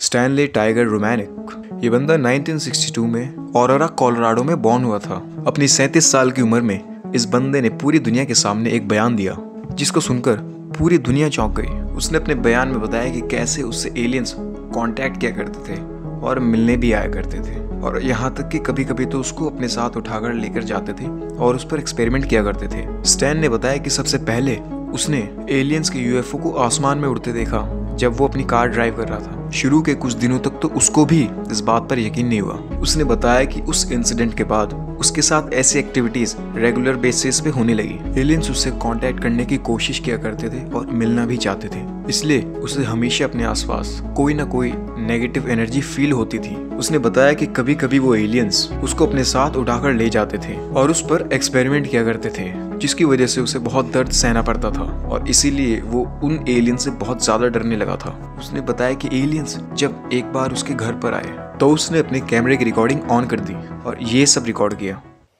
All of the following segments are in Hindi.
Stanley tiger रोमैनिक। ये बंदा 1962 में ऑरोरा कोलोराडो में बॉर्न हुआ था। अपनी 37 साल की उम्र में इस बंदे ने पूरी दुनिया के सामने एक बयान दिया जिसको सुनकर पूरी दुनिया चौंक गई। उसने अपने बयान में बताया कि कैसे उससे एलियंस कांटेक्ट किया करते थे और मिलने भी आया करते थे, और यहाँ तक कि कभी कभी तो उसको अपने साथ उठाकर लेकर जाते थे और उस पर एक्सपेरिमेंट किया करते थे। स्टैन ने बताया कि सबसे पहले उसने एलियंस के यूएफओ को आसमान में उड़ते देखा जब वो अपनी कार ड्राइव कर रहा था। शुरू के कुछ दिनों तक तो उसको भी इस बात पर यकीन नहीं हुआ। उसने बताया कि उस इंसिडेंट के बाद उसके साथ ऐसी एक्टिविटीज रेगुलर बेसिस पे होने लगी। एलियंस उससे कांटेक्ट करने की कोशिश किया करते थे और मिलना भी चाहते थे, इसलिए उसे हमेशा अपने आसपास कोई ना कोई नेगेटिव एनर्जी फील होती थी। उसने बताया कि कभी कभी वो एलियंस उसको अपने साथ उठाकर ले जाते थे और उस पर एक्सपेरिमेंट किया करते थे, जिसकी वजह से उसे बहुत दर्द सहना पड़ता था और इसीलिए वो उन एलियन से बहुत ज्यादा डरने लगा था। उसने बताया कि एलियंस जब एक बार उसके घर पर आए तो उसने अपने कैमरे की रिकॉर्डिंग ऑन कर दी और ये सब रिकॉर्ड किया।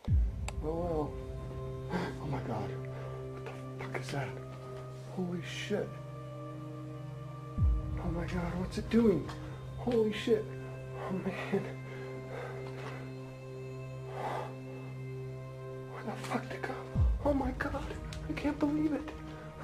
Oh my god, I can't believe it.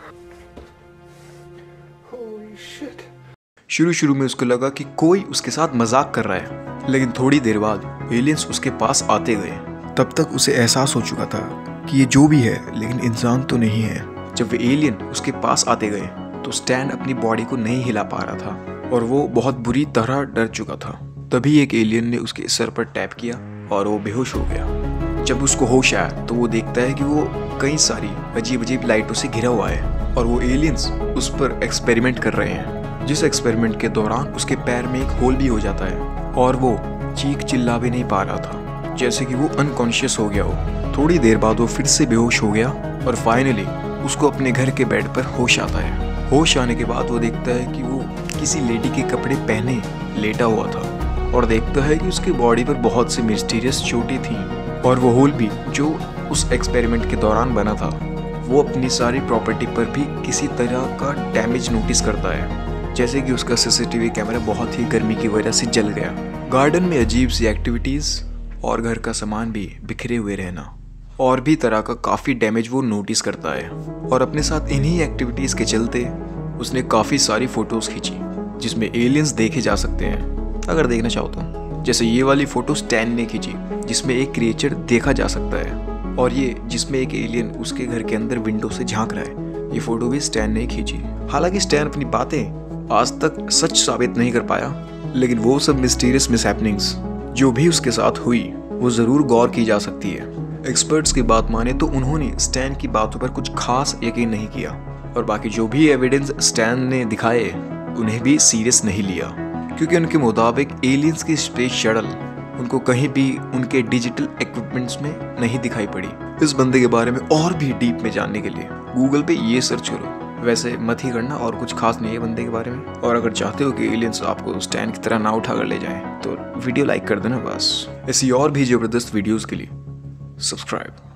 Holy shit. शुरू में उसको लगा कि कोई उसके साथ मजाक कर रहा है, लेकिन थोड़ी देर बाद एलियंस उसके पास आते गए। तब तक उसे एहसास हो चुका था कि ये जो भी है लेकिन इंसान तो नहीं है। जब वे एलियन उसके पास आते गए तो स्टैन अपनी बॉडी को नहीं हिला पा रहा था और वो बहुत बुरी तरह डर चुका था। तभी एक एलियन ने उसके सर पर टैप किया और वो बेहोश हो गया। जब उसको होश आया तो वो देखता है कि वो कई सारी अजीब अजीब लाइटों से घिरा हुआ है और वो एलियंस उस पर एक्सपेरिमेंट कर रहे हैं, जिस एक्सपेरिमेंट के दौरान उसके पैर में एक होल भी हो जाता है और वो चीख चिल्ला भी नहीं पा रहा था, जैसे कि वो अनकॉन्शियस हो गया हो। थोड़ी देर बाद वो फिर से बेहोश हो गया और फाइनली उसको अपने घर के बेड पर होश आता है। होश आने के बाद वो देखता है कि वो किसी लेडी के कपड़े पहने लेटा हुआ था और देखता है कि उसकी बॉडी पर बहुत सी मिस्टीरियस चोटें थी और वो होल भी जो उस एक्सपेरिमेंट के दौरान बना था वो अपनी सारी प्रॉपर्टी पर भी किसी तरह का डैमेज नोटिस करता है, जैसे कि उसका सीसीटीवी कैमरा बहुत ही गर्मी की वजह से जल गया। गार्डन में अजीब सी एक्टिविटीज और घर का सामान भी बिखरे हुए रहना और भी तरह का काफ़ी डैमेज वो नोटिस करता है। और अपने साथ इन्हीं एक्टिविटीज़ के चलते उसने काफ़ी सारी फ़ोटोज़ खींची जिसमें एलियंस देखे जा सकते हैं अगर देखना चाहो तो। जैसे ये वाली फ़ोटो स्टैन ने खींची जिसमें एक क्रिएचर देखा जा सकता है, और ये जिसमें एक एलियन उसके घर के अंदर विंडो से झांक रहा है, ये फ़ोटो भी स्टैन ने खींची। हालांकि स्टैन अपनी बातें आज तक सच साबित नहीं कर पाया, लेकिन वो सब मिस्टीरियस मिसहैपनिंग्स जो भी उसके साथ हुई वो ज़रूर गौर की जा सकती है। एक्सपर्ट्स की बात माने तो उन्होंने स्टैन की बातों पर कुछ खास यकीन नहीं किया और बाकी जो भी एविडेंस स्टैन ने दिखाए उन्हें भी सीरियस नहीं लिया, क्योंकि उनके मुताबिक एलियंस की स्पेस शटल उनको कहीं भी उनके डिजिटल इक्विपमेंट्स में नहीं दिखाई पड़ी। इस बंदे के बारे में और भी डीप में जानने के लिए गूगल पे ये सर्च करो। वैसे मत ही करना, और कुछ खास नहीं है बंदे के बारे में। और अगर चाहते हो कि एलियंस आपको स्टैन की तरह ना उठा कर ले जाए तो वीडियो लाइक कर देना बस। ऐसी और भी जबरदस्त वीडियोस के लिए सब्सक्राइब।